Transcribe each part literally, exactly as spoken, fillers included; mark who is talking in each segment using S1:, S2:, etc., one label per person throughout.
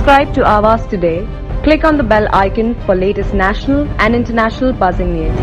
S1: Subscribe to Awaaz today. Click on the bell icon for latest national and international buzzing news.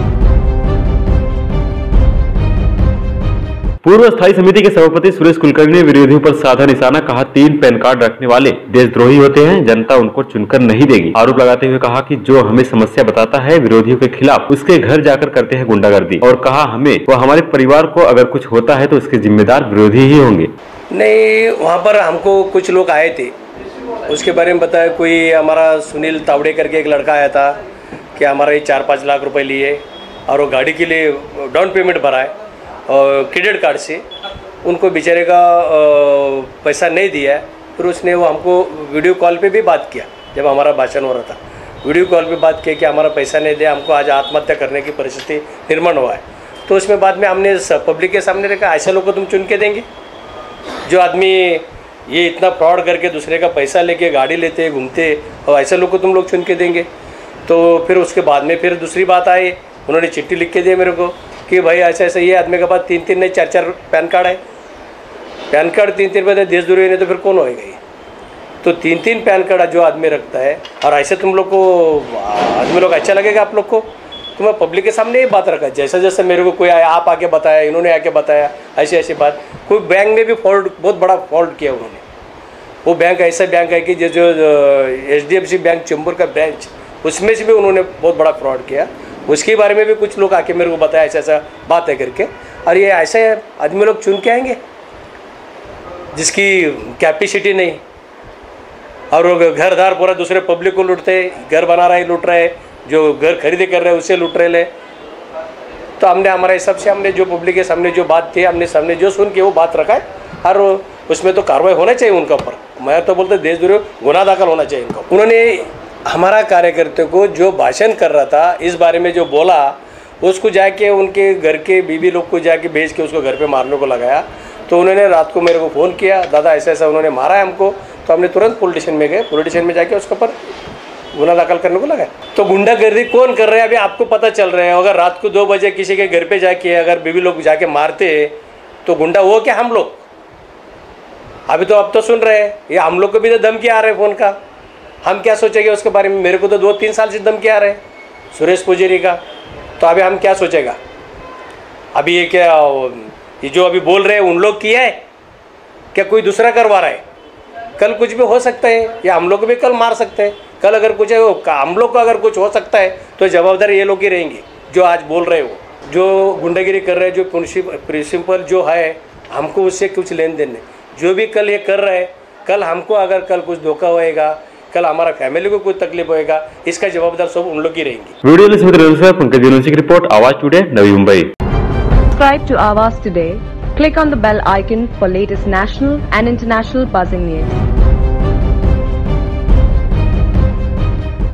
S2: पूर्व स्थायी समिति के सभापति सुरेश कुलकर्णी ने विरोधियों पर साधा निशाना, कहा तीन पैन कार्ड रखने वाले देशद्रोही होते हैं, जनता उनको चुनकर नहीं देगी। आरोप लगाते हुए कहा कि जो हमें समस्या बताता है विरोधियों के खिलाफ उसके घर जाकर करते हैं गुंडागर्दी, और कहा हमें व हमारे परिवार को अगर कुछ होता है तो उसके जिम्मेदार विरोधी ही होंगे।
S3: नहीं, वहाँ पर हमको कुछ लोग आए थे, उसके बारे में बताया। कोई हमारा सुनील तावड़े करके एक लड़का आया था कि हमारा ये चार पाँच लाख रुपए लिए और वो गाड़ी के लिए डाउन पेमेंट भरा है और क्रेडिट कार्ड से उनको बेचारे का पैसा नहीं दिया है। फिर उसने वो हमको वीडियो कॉल पे भी बात किया, जब हमारा भाषण हो रहा था वीडियो कॉल पे बात किया कि हमारा पैसा नहीं दिया, हमको आज आत्महत्या करने की परिस्थिति निर्माण हुआ है। तो उसमें बाद में हमने पब्लिक के सामने रखा, ऐसे लोग को तुम चुन के देंगे? जो आदमी ये इतना फ्रॉड करके दूसरे का पैसा लेके गाड़ी लेते घूमते, और ऐसे लोग को तुम लोग चुन के देंगे? तो फिर उसके बाद में फिर दूसरी बात आई, उन्होंने चिट्ठी लिख के दिया मेरे को कि भाई ऐसा ऐसा ये आदमी के पास तीन तीन नहीं चार चार पैन कार्ड है, पैन कार्ड तीन तीन बजे देशद्रोही नहीं तो फिर कौन होएगा ये? तो तीन तीन पैन कार्ड जो आदमी रखता है, और ऐसे तुम लोग को आदमी लोग अच्छा लगेगा आप लोग को? तो मैं पब्लिक के सामने ये बात रखा, जैसा जैसा मेरे को कोई आया, आप आके बताया, इन्होंने आके बताया, ऐसी ऐसी बात। कोई बैंक में भी फॉल्ट, बहुत बड़ा फॉल्ट किया उन्होंने। वो बैंक ऐसा बैंक है कि जो जो H D F C bank Chembur का ब्रांच, उसमें से भी उन्होंने बहुत बड़ा फ्रॉड किया। उसके बारे में भी कुछ लोग आके मेरे को बताया ऐसा ऐसा बात है करके। और ये ऐसे आदमी लोग चुन के आएंगे जिसकी कैपेसिटी नहीं, और वो घरदार पूरा दूसरे पब्लिक को लूटते, घर बना रहे लूट रहे, जो घर खरीदे कर रहे हैं उससे लूट रहे ले। तो हमने हमारे हिसाब से हमने जो पब्लिक के सामने जो बात थी, हमने सामने जो सुन के वो बात रखा है, और उसमें तो कार्रवाई होना चाहिए उनके ऊपर। मैं तो बोलते देशद्रोही गुनाह दाखिल होना चाहिए इनका। उन्होंने हमारा कार्यकर्ता को जो भाषण कर रहा था इस बारे में जो बोला, उसको जाके उनके घर के बीवी लोग को जाके भेज के उसको घर पे मारने को लगाया। तो उन्होंने रात को मेरे को फ़ोन किया, दादा ऐसा ऐसा उन्होंने मारा है हमको। तो हमने तुरंत पुलिस स्टेशन में गए, पुलिस स्टेशन में जाके उसके ऊपर गुनाह दाखिल करने को लगा। तो गुंडागर्दी कौन कर रहे हैं अभी आपको पता चल रहा है। अगर रात को दो बजे किसी के घर पे जाके अगर बीवी लोग जाके मारते तो गुंडा वो क्या हम लोग? अभी तो अब तो सुन रहे हैं, ये हम लोग को भी तो धमकी आ रहे हैं फ़ोन का। हम क्या सोचेंगे उसके बारे में? मेरे को तो दो तीन साल से धमकी आ रहे हैं सुरेश पुजारी का। तो अभी हम क्या सोचेगा? अभी ये क्या ये जो अभी बोल रहे हैं उन लोग किया है क्या? कोई दूसरा करवा रहा है? कल कुछ भी हो सकता है, या हम लोग को भी कल मार सकते हैं। कल अगर कुछ है वो हम लोग को अगर कुछ हो सकता है तो जवाबदार ये लोग ही रहेंगे जो आज बोल रहे हो, जो गुंडागिरी कर रहे हैं, जो प्रिंसिपल जो है, हमको उससे कुछ लेन देन नहीं। जो भी कल ये कर रहे हैं, कल हमको अगर कल कुछ धोखा होएगा, कल हमारा फैमिली को कुछ तकलीफ होएगा, इसका जवाबदार सब उन लोग ही रहेंगे।
S2: वीडियो में पंकज की report, Awaaz today, Navi Mumbai.
S1: Subscribe to Awaaz today. Click on the bell icon for latest national and international buzzing news.